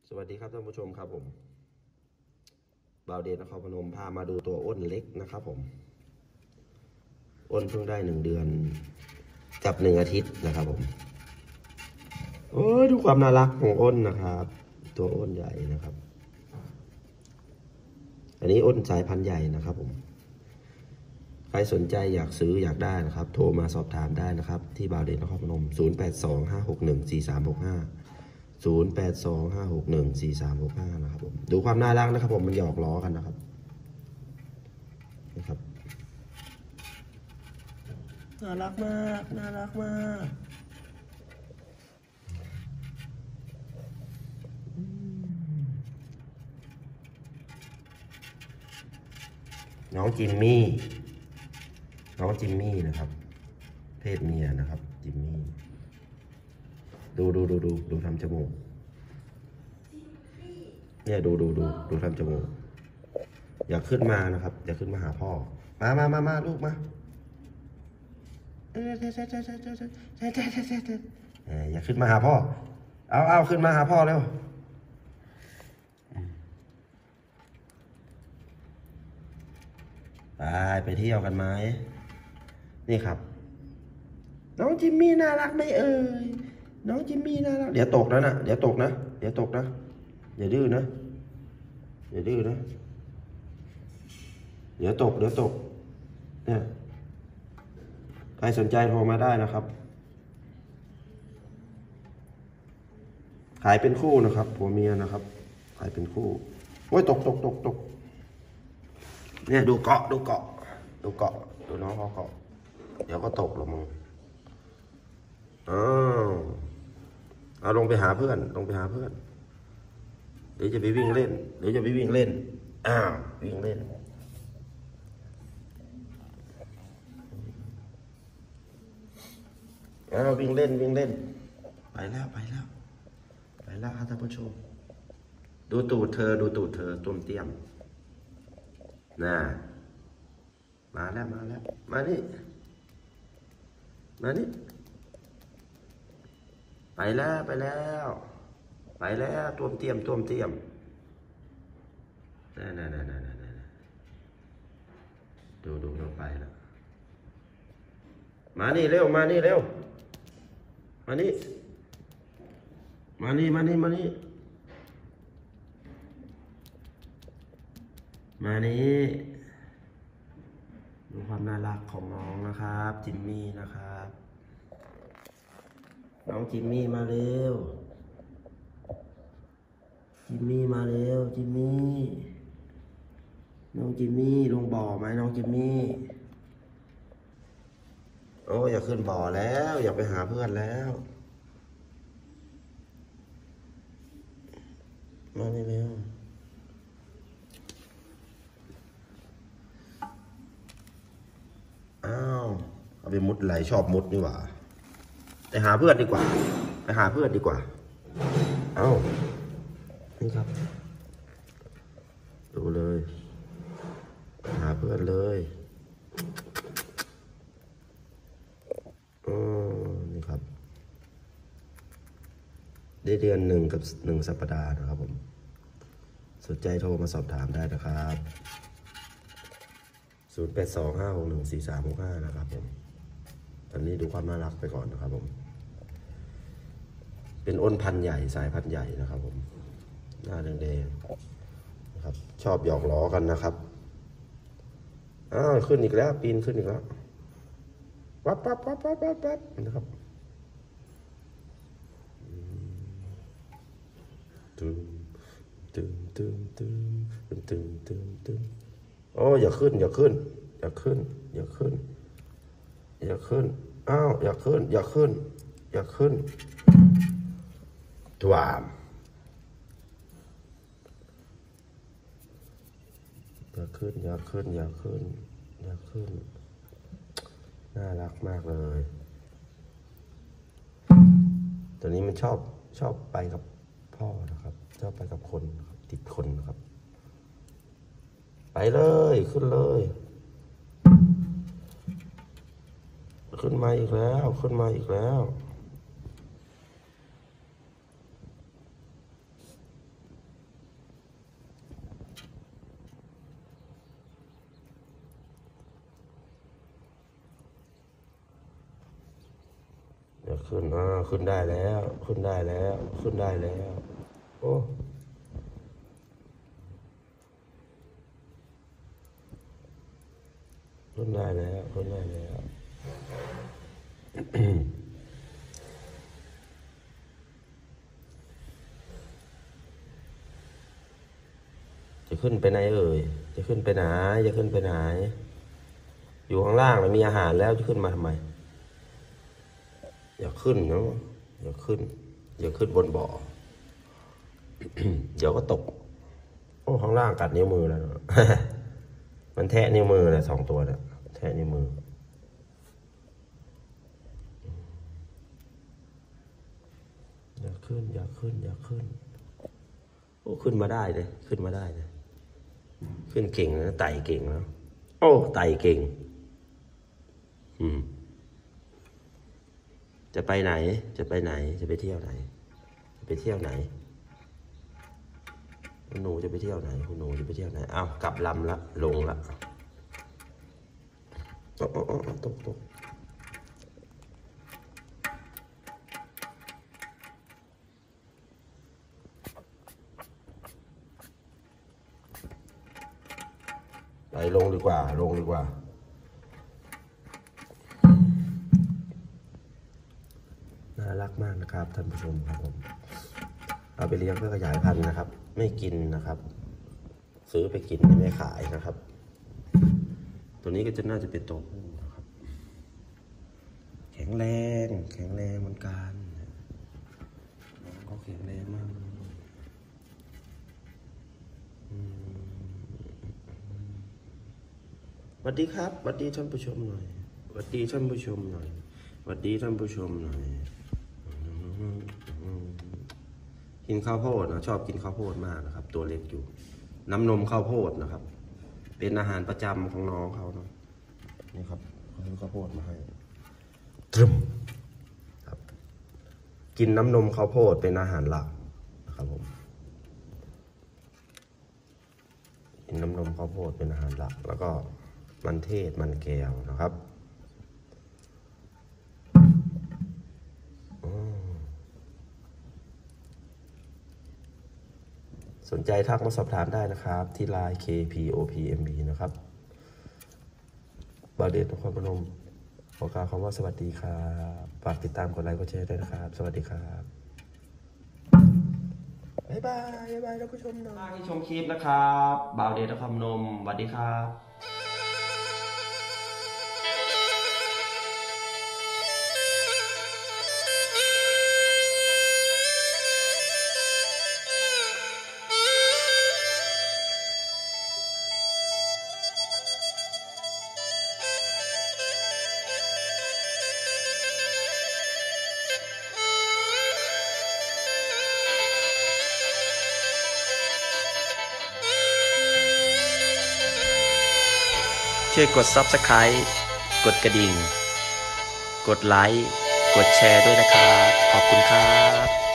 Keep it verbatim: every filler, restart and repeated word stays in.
สวัสดีครับท่านผู้ชมครับผมบ่าวเดชนครพนมพามาดูตัวอ้นเล็กนะครับผมอ้นเพิ่งได้หนึ่งเดือนกับหนึ่งอาทิตย์นะครับผมโอ้ยดูความน่ารักของอ้นนะครับตัวอ้นใหญ่นะครับอันนี้อ้นสายพันธุ์ใหญ่นะครับผมใครสนใจอยากซื้ออยากได้นะครับโทรมาสอบถามได้นะครับที่บ่าวเดชนครพนมศูนย์ แปด สอง ห้า หก หนึ่ง สี่ สาม หก ห้าศูนย์ แปด สอง ห้า หก หนึ่ง สี่ สาม หก ห้านะครับผมดูความน่ารักนะครับผมมันหยอกล้อกันนะครับนะครับน่ารักมากน่ารักมากน้องจิมมี่น้องจิมมี่นะครับเพศเมียนะครับจิมมี่ดูดูดูดูดูทำจมูกเนี่ยดูดูดูดูทำจมูกอย่าขึ้นมานะครับอย่าขึ้นมาหาพ่อมามามามาลูกมาอย่าขึ้นมาหาพ่อเอาเอาขึ้นมาหาพ่อเร็วไปไปเที่ยวกันไหมนี่ครับน้องจิมมี่น่ารักไหมเอ่ยน้องจิมมี่น่ารักเดี๋ยวตกนะนะเดี๋ยวตกนะเดี๋ยวตกนะอย่าดื้อนะอย่าดื้อนะเดี๋ยวตกเดี๋ยวตกเนี่ยใครสนใจโทรมาได้นะครับขายเป็นคู่นะครับผัวเมียนะครับขายเป็นคู่โอ้ยตกตกตกตกเนี่ยดูเกาะดูเกาะดูเกาะดูน้องเขาเกาะเดี๋ยวก็ตกลงมึงอ้าวเอาลงไปหาเพื่อนลงไปหาเพื่อนเดี๋ยวจะไปวิ่งเล่นเดี๋ยวจะไปวิ่งเล่นอ้าววิ่งเล่นอ้าววิ่งเล่นวิ่งเล่นไปแล้วไปแล้วไปแล้วครับท่านผู้ชมดูตูดเธอดูตูดเธอตุ่มเตี้ยมน่ะมาแล้วมาแล้วมานี่มานี่ไปแล้วไปแล้วไปแล้วตุ่มเตี้ยมตุ่มเตี้ยมน่ะน่ะน่ะน่ะน่ะน่ะดูดูเราไปแล้วมานี่เร็วมานี่เร็วมานี่มานี่มานี่มานี่มานี่ดูความน่ารักของน้องนะครับจิมมี่นะครับน้องจิมมี่มาเร็วจิมมี่มาเร็วจิมมี่น้องจิมมี่ลงบ่อไหมน้องจิมมี่โอ้อย่าขึ้นบ่อแล้วอย่าไปหาเพื่อนแล้วมานี่เร็วอ้าวเอาไปมุดไหลชอบมุดนี่หว่าไปหาเพื่อนดีกว่าไปหาเพื่อนดีกว่าเอ้านี่ครับดูเลยหาเพื่อนเลยอ๋อนี่ครับได้เดือนหนึ่งกับหนึ่งสัปดาห์นะครับผมสนใจโทรมาสอบถามได้นะครับศูนย์ แปด สอง ห้า หก หนึ่ง สี่ สาม หก ห้านะครับผมตอนนี้ดูความน่ารักไปก่อนนะครับผมเป็นอ้นพันธุ์ใหญ่สายพันธุ์ใหญ่นะครับผมหน้าแดงๆนะครับชอบหยอกล้อกันนะครับอ้าวขึ้นอีกแล้วปีนขึ้นอีกแล้ววับวับวับวับวับวับนะครับตึมตึมตึมตึมตึมตึมตึมตึมโอ้อย่าขึ้นอย่าขึ้นอย่าขึ้นอย่าขึ้นอย่าขึ้นอ้าวอย่าขึ้นอย่าขึ้นอย่าขึ้นถวามอย่าขึ้นอย่าขึ้นอย่าขึ้นอย่าขึ้นน่ารักมากเลยตัวนี้มันชอบชอบไปกับพ่อนะครับชอบไปกับคนติดคนนะครับไปเลยขึ้นเลยขึ้นมาอีกแล้วขึ้นมาอีกแล้วขึ้นอ่าขึ้นได้แล้วขึ้นได้แล้วขึ้นได้แล้วโอ้ขึ้นได้แล้วขึ้นได้แล้วจะขึ้นไปไหนเอ่ยจะขึ้นไปไหนจะขึ้นไปไหนอยู่ข้างล่างแล้วมีอาหารแล้วจะขึ้นมาทำไมอย่าขึ้นเนาะอย่าขึ้นอย่าขึ้นบนบ่อ เดี๋ยวก็ตกโอ้ข้างล่างกัดนิ้วมือแล้ว มันแทะนิ้วมือนะสองตัวนะแทะนิ้วมืออย่าขึ้นอย่าขึ้นอย่าขึ้นโอ้ขึ้นมาได้เลยขึ้นมาได้เลยขึ้นเก่งนะไต่เก่งแล้วโอ้ไต่เก่งอืมจะไปไหนจะไปไหนจะไปเที่ยวไหนจะไปเที่ยวไหนคุณหนูจะไปเที่ยวไหนคุณหนูจะไปเที่ยวไหนอ้าวกลับลำละลงละโอ้โอ้โอ้ตกตกไปลงดีกว่าลงดีกว่าน่ารักมากนะครับท่านผู้ชมครับผมเอาไปเลี้ยงเพื่อขยายพันธุ์นะครับ ไม่กินนะครับ ซื้อไปกินไม่ขายนะครับ ตัวนี้ก็จะน่าจะเป็นตัวผู้นะครับแข็งแรงแข็งแรงเหมือนกันน้องก็แข็งแรงมากสวัสดีครับสวัสดีท่านผู้ชมหน่อยสวัสดีท่านผู้ชมหน่อยสวัสดีท่านผู้ชมหน่อยกินข้าวโพดนะชอบกินข้าวโพดมากนะครับตัวเล็กอยู่น้ำนมข้าวโพดนะครับเป็นอาหารประจำของน้องเขาเนาะนี่ครับเขาซื้อข้าวโพดมาให้ตรึมครับกินน้ำนมข้าวโพดเป็นอาหารหลักนะครับผมกินน้ำนมข้าวโพดเป็นอาหารหลักแล้วก็มันเทศมันแก้วนะครับสนใจทักมาสอบถามได้นะครับที่ไลน์ เค พี โอ พี เอ็ม บี นะครับบาเดชนครพนมขอกล่าวคำว่าสวัสดีครับฝากติดตามกดไลค์กดแชร์ด้วยนะครับสวัสดีครับบ๊ายบายบ๊ายบายท่านผู้ชมนะที่ชมคลิปนะครับบาเดชนครพนมสวัสดีครับช่วยกด ซับสไครบ์ กดกระดิ่งกดไลค์กดแชร์ด้วยนะครับขอบคุณครับ